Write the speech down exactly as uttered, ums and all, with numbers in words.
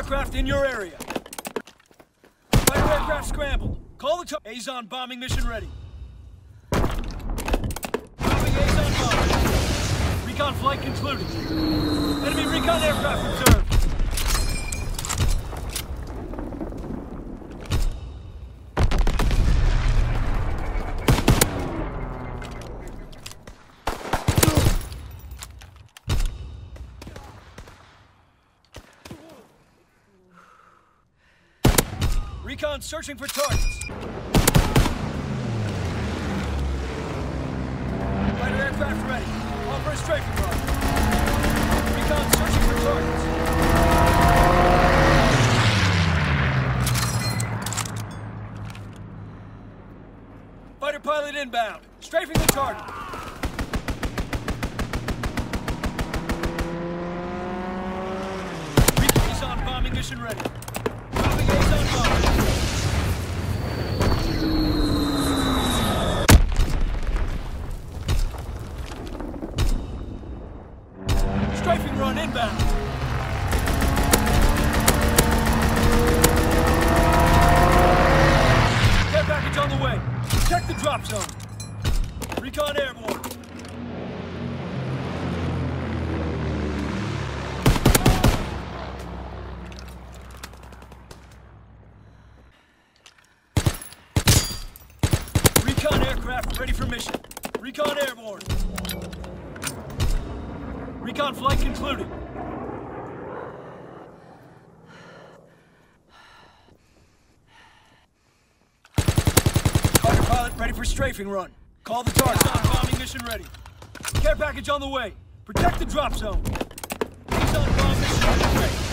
aircraft in your area. Fighter aircraft scrambled. Call the target. Azon bombing mission ready. Dropping Azon bomb. Recon flight concluded. Enemy recon aircraft observed. Recon searching for targets. Fighter aircraft ready. Offer a strafing run. Recon searching for targets. Fighter pilot inbound. Strafing the target. Recon Azon bombing mission ready. Dropping Azon bomb. Strafing run inbound. Care package on the way. Check the drop zone. Recon airborne. Recon aircraft ready for mission. Recon airborne. Recon flight concluded. Fighter pilot ready for strafing run. Call the target. Azon bombing mission ready. Care package on the way. Protect the drop zone. Azon bomb mission on the way.